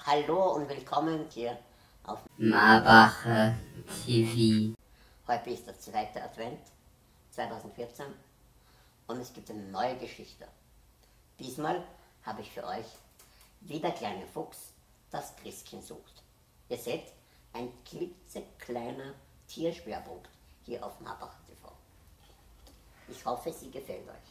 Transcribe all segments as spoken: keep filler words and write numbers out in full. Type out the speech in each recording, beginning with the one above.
Hallo und willkommen hier auf Marbacher T V. Heute ist der zweite Advent zweitausendvierzehn und es gibt eine neue Geschichte. Diesmal habe ich für euch, wie der kleine Fuchs das Christkind sucht. Ihr seht, ein klitzekleiner Tierschwerpunkt hier auf Marbacher T V. Ich hoffe, sie gefällt euch.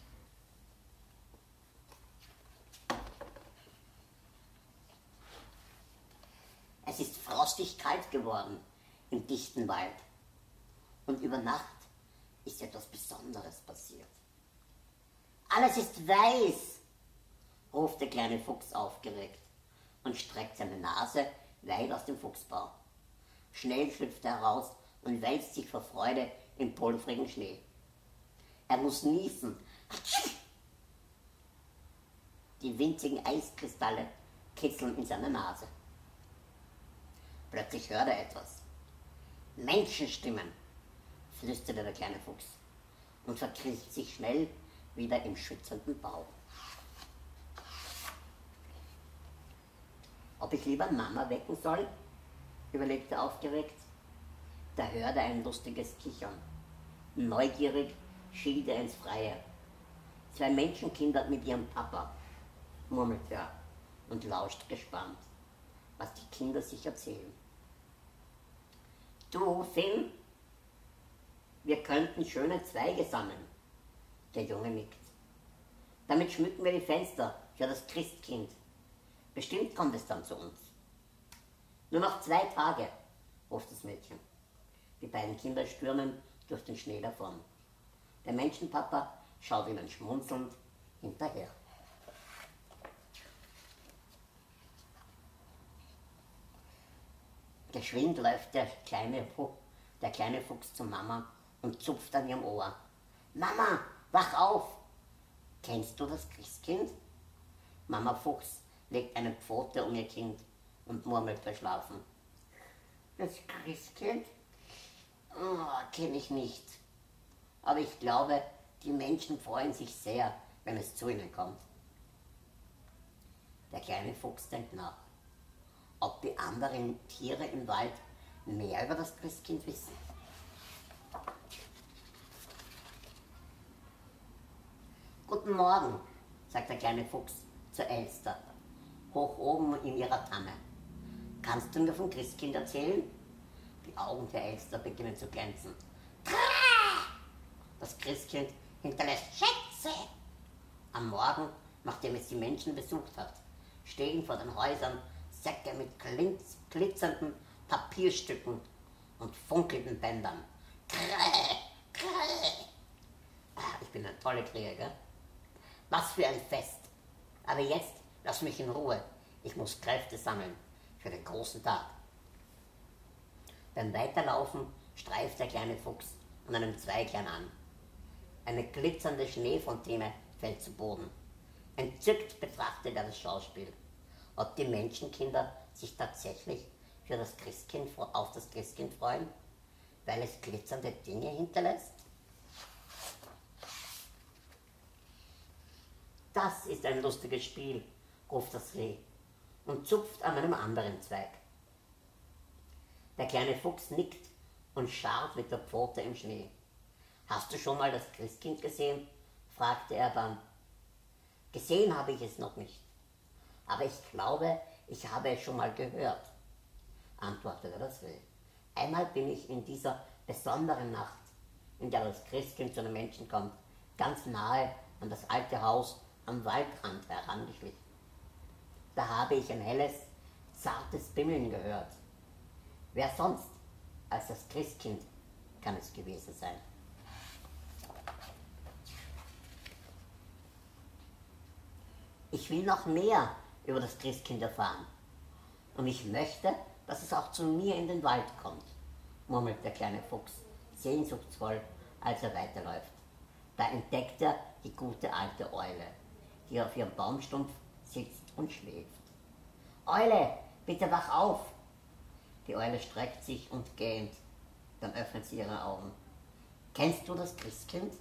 Es ist frostig kalt geworden im dichten Wald und über Nacht ist etwas Besonderes passiert. Alles ist weiß, ruft der kleine Fuchs aufgeregt und streckt seine Nase weit aus dem Fuchsbau. Schnell schlüpft er heraus und wälzt sich vor Freude im pulverigen Schnee. Er muss niesen. Die winzigen Eiskristalle kitzeln in seiner Nase. Plötzlich hört er etwas. Menschenstimmen, flüsterte der kleine Fuchs und verkriecht sich schnell wieder im schützenden Bau. Ob ich lieber Mama wecken soll, überlegte er aufgeregt. Da hörte er ein lustiges Kichern. Neugierig schielt er ins Freie. Zwei Menschenkinder mit ihrem Papa, murmelte er und lauscht gespannt, was die Kinder sich erzählen. Du, Finn, wir könnten schöne Zweige sammeln. Der Junge nickt. Damit schmücken wir die Fenster für das Christkind. Bestimmt kommt es dann zu uns. Nur noch zwei Tage, ruft das Mädchen. Die beiden Kinder stürmen durch den Schnee davon. Der Menschenpapa schaut ihnen schmunzelnd hinterher. Geschwind läuft der kleine, der kleine Fuchs zu Mama und zupft an ihrem Ohr. Mama, wach auf! Kennst du das Christkind? Mama Fuchs legt eine Pfote um ihr Kind und murmelt verschlafen. Das Christkind? Oh, kenne ich nicht. Aber ich glaube, die Menschen freuen sich sehr, wenn es zu ihnen kommt. Der kleine Fuchs denkt nach, ob die anderen Tiere im Wald mehr über das Christkind wissen. Guten Morgen, sagt der kleine Fuchs zur Elster, hoch oben in ihrer Tanne. Kannst du mir vom Christkind erzählen? Die Augen der Elster beginnen zu glänzen. Das Christkind hinterlässt Schätze. Am Morgen, nachdem es die Menschen besucht hat, stehen vor den Häusern Säcke mit glitzernden Papierstücken und funkelnden Bändern. Kräh, kräh. Ich bin eine tolle Krähe, gell? Was für ein Fest. Aber jetzt lass mich in Ruhe. Ich muss Kräfte sammeln für den großen Tag. Beim Weiterlaufen streift der kleine Fuchs an einem Zweiglein an. Eine glitzernde Schneefontäne fällt zu Boden. Entzückt betrachtet er das Schauspiel. Ob die Menschenkinder sich tatsächlich für das Christkind, auf das Christkind freuen, weil es glitzernde Dinge hinterlässt? Das ist ein lustiges Spiel, ruft das Reh und zupft an einem anderen Zweig. Der kleine Fuchs nickt und scharrt mit der Pfote im Schnee. Hast du schon mal das Christkind gesehen? Fragte er dann. Gesehen habe ich es noch nicht. Aber ich glaube, ich habe es schon mal gehört, antwortete das Reh. Einmal bin ich in dieser besonderen Nacht, in der das Christkind zu den Menschen kommt, ganz nahe an das alte Haus am Waldrand herangeschlichen. Da habe ich ein helles, zartes Bimmeln gehört. Wer sonst als das Christkind kann es gewesen sein? Ich will noch mehr über das Christkind erfahren. Und ich möchte, dass es auch zu mir in den Wald kommt, murmelt der kleine Fuchs sehnsuchtsvoll, als er weiterläuft. Da entdeckt er die gute alte Eule, die auf ihrem Baumstumpf sitzt und schläft. Eule, bitte wach auf! Die Eule streckt sich und gähnt, dann öffnet sie ihre Augen. Kennst du das Christkind?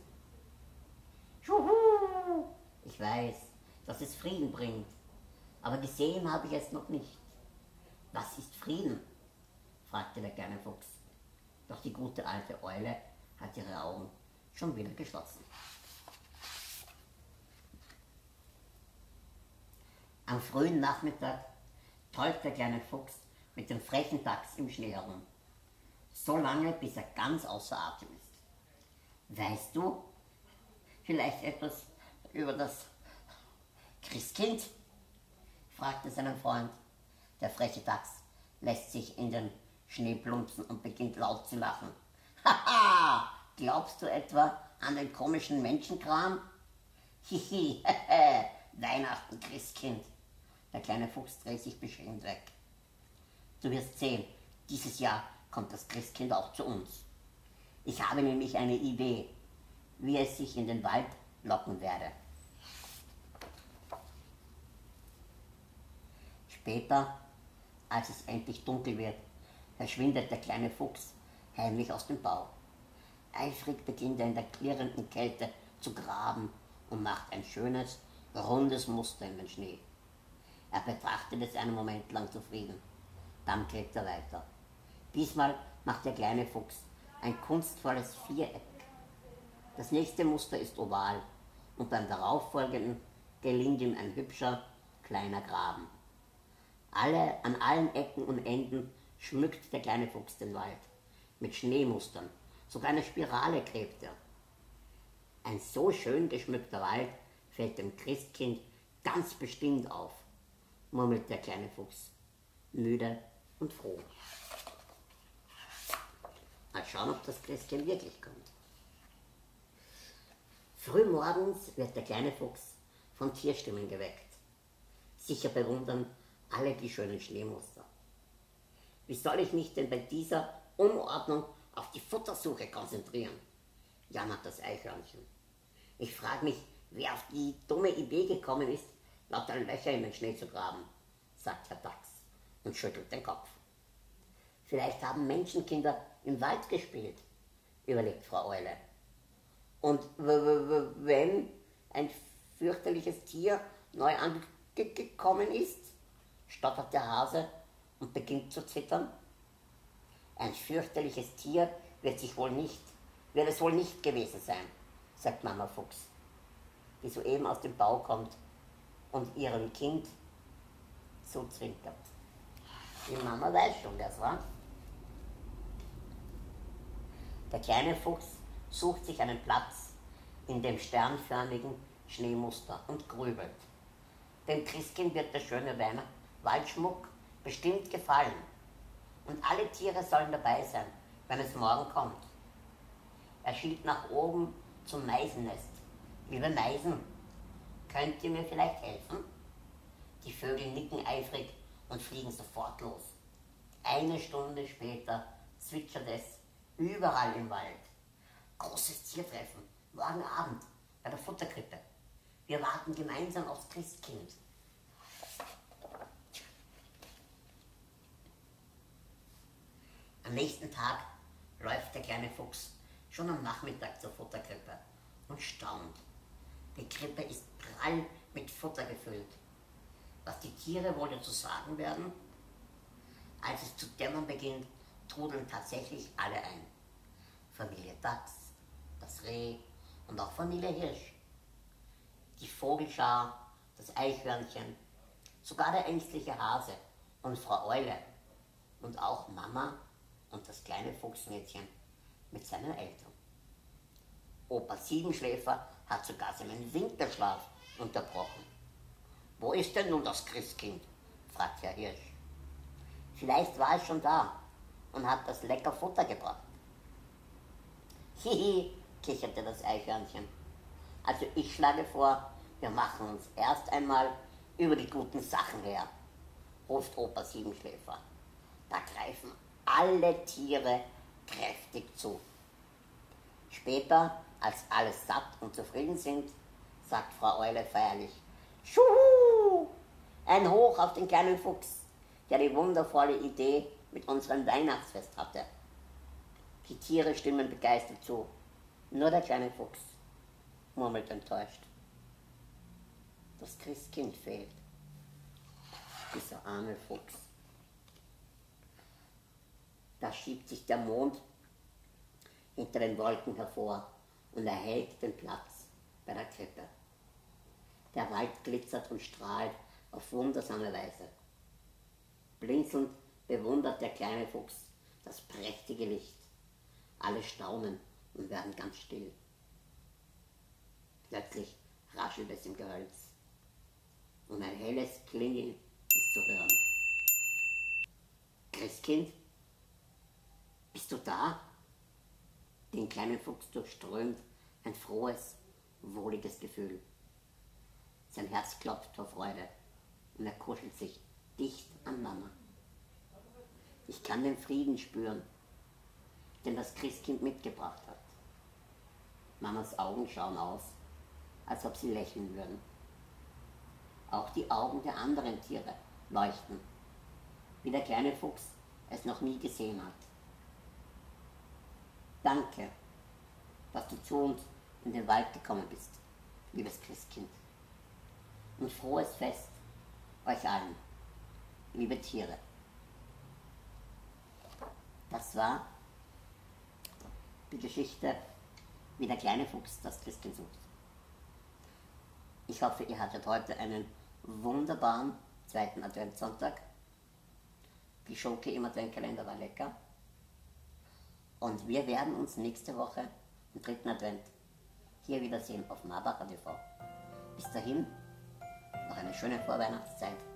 Juhu! Ich weiß, dass es Frieden bringt, aber gesehen habe ich es noch nicht. Was ist Frieden? Fragte der kleine Fuchs. Doch die gute alte Eule hat ihre Augen schon wieder geschlossen. Am frühen Nachmittag tollt der kleine Fuchs mit dem frechen Dachs im Schnee herum. So lange, bis er ganz außer Atem ist. Weißt du vielleicht etwas über das Christkind? Fragte seinen Freund. Der freche Dachs lässt sich in den Schnee plumpsen und beginnt laut zu lachen. Haha, glaubst du etwa an den komischen Menschenkram? Hihi, Weihnachten, Christkind. Der kleine Fuchs dreht sich beschämt weg. Du wirst sehen, dieses Jahr kommt das Christkind auch zu uns. Ich habe nämlich eine Idee, wie es sich in den Wald locken werde. Später, als es endlich dunkel wird, verschwindet der kleine Fuchs heimlich aus dem Bau. Eifrig beginnt er in der klirrenden Kälte zu graben und macht ein schönes, rundes Muster in den Schnee. Er betrachtet es einen Moment lang zufrieden. Dann gräbt er weiter. Diesmal macht der kleine Fuchs ein kunstvolles Viereck. Das nächste Muster ist oval und beim darauffolgenden gelingt ihm ein hübscher, kleiner Graben. Alle, an allen Ecken und Enden schmückt der kleine Fuchs den Wald mit Schneemustern. Sogar eine Spirale gräbt er. Ein so schön geschmückter Wald fällt dem Christkind ganz bestimmt auf, murmelt der kleine Fuchs, müde und froh. Mal schauen, ob das Christkind wirklich kommt. Frühmorgens wird der kleine Fuchs von Tierstimmen geweckt. Sicher bewundern alle die schönen Schneemuster. Wie soll ich mich denn bei dieser Unordnung auf die Futtersuche konzentrieren? Jammert das Eichhörnchen. Ich frage mich, wer auf die dumme Idee gekommen ist, lauter Löcher in den Schnee zu graben, sagt Herr Dachs und schüttelt den Kopf. Vielleicht haben Menschenkinder im Wald gespielt, überlegt Frau Eule. Und wenn ein fürchterliches Tier neu angekommen ist, stottert der Hase und beginnt zu zittern. Ein fürchterliches Tier wird sich wohl nicht, wird es wohl nicht gewesen sein, sagt Mama Fuchs, die soeben aus dem Bau kommt und ihrem Kind zuzwinkert. Die Mama weiß schon, wer es war. Der kleine Fuchs sucht sich einen Platz in dem sternförmigen Schneemuster und grübelt. Dem Christkind wird der schöne Waldschmuck bestimmt gefallen. Und alle Tiere sollen dabei sein, wenn es morgen kommt. Er schielt nach oben zum Meisennest. Liebe Meisen, könnt ihr mir vielleicht helfen? Die Vögel nicken eifrig und fliegen sofort los. Eine Stunde später zwitschert es überall im Wald. Großes Tiertreffen, morgen Abend bei der Futterkrippe. Wir warten gemeinsam aufs Christkind. Am nächsten Tag läuft der kleine Fuchs schon am Nachmittag zur Futterkrippe und staunt. Die Krippe ist prall mit Futter gefüllt. Was die Tiere wohl dazu sagen werden? Als es zu dämmern beginnt, trudeln tatsächlich alle ein. Familie Dachs, das Reh und auch Familie Hirsch. Die Vogelschar, das Eichhörnchen, sogar der ängstliche Hase und Frau Eule und auch Mama und das kleine Fuchsmädchen mit seinen Eltern. Opa Siebenschläfer hat sogar seinen Winterschlaf unterbrochen. Wo ist denn nun das Christkind? Fragt Herr Hirsch. Vielleicht war es schon da und hat das lecker Futter gebracht. Hihi, kicherte das Eichhörnchen. Also ich schlage vor, wir machen uns erst einmal über die guten Sachen her, ruft Opa Siebenschläfer. Da greifen alle Tiere kräftig zu. Später, als alle satt und zufrieden sind, sagt Frau Eule feierlich: Schuhu! Ein Hoch auf den kleinen Fuchs, der die wundervolle Idee mit unserem Weihnachtsfest hatte. Die Tiere stimmen begeistert zu. Nur der kleine Fuchs murmelt enttäuscht: Das Christkind fehlt. Dieser arme Fuchs. Da schiebt sich der Mond hinter den Wolken hervor und erhellt den Platz bei der Krippe. Der Wald glitzert und strahlt auf wundersame Weise. Blinzelnd bewundert der kleine Fuchs das prächtige Licht. Alle staunen und werden ganz still. Plötzlich raschelt es im Gehölz und ein helles Klingeln ist zu hören. Christkind, bist du da? Den kleinen Fuchs durchströmt ein frohes, wohliges Gefühl. Sein Herz klopft vor Freude und er kuschelt sich dicht an Mama. Ich kann den Frieden spüren, den das Christkind mitgebracht hat. Mamas Augen schauen aus, als ob sie lächeln würden. Auch die Augen der anderen Tiere leuchten, wie der kleine Fuchs es noch nie gesehen hat. Danke, dass du zu uns in den Wald gekommen bist, liebes Christkind. Und frohes Fest euch allen, liebe Tiere. Das war die Geschichte, wie der kleine Fuchs das Christkind sucht. Ich hoffe, ihr hattet heute einen wunderbaren zweiten Adventssonntag. Die Schoki im Adventkalender war lecker. Und wir werden uns nächste Woche am dritten Advent hier wiedersehen auf Marbacher T V. Bis dahin, noch eine schöne Vorweihnachtszeit.